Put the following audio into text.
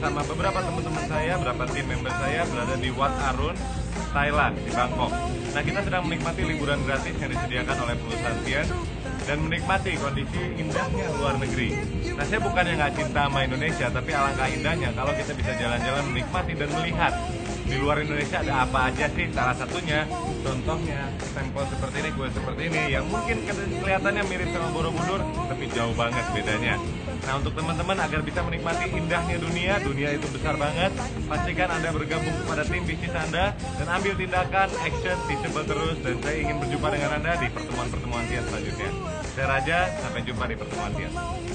bersama beberapa teman-teman saya, beberapa tim member saya berada di Wat Arun, Thailand, di Bangkok. Nah, kita sedang menikmati liburan gratis yang disediakan oleh perusahaan Tian dan menikmati kondisi indahnya luar negeri. Nah, saya bukannya nggak cinta sama Indonesia, tapi alangkah indahnya kalau kita bisa jalan-jalan menikmati dan melihat di luar Indonesia ada apa aja sih. Salah satunya, contohnya, stempel seperti ini, kue seperti ini, yang mungkin kelihatannya mirip sama Borobudur, tapi jauh banget bedanya. Nah, untuk teman-teman agar bisa menikmati indahnya dunia itu besar banget, pastikan Anda bergabung kepada tim bisnis Anda dan ambil tindakan, action, teachable terus, dan saya ingin berjumpa dengan Anda di pertemuan-pertemuan Tian selanjutnya. Saya Raja, sampai jumpa di pertemuan Tian.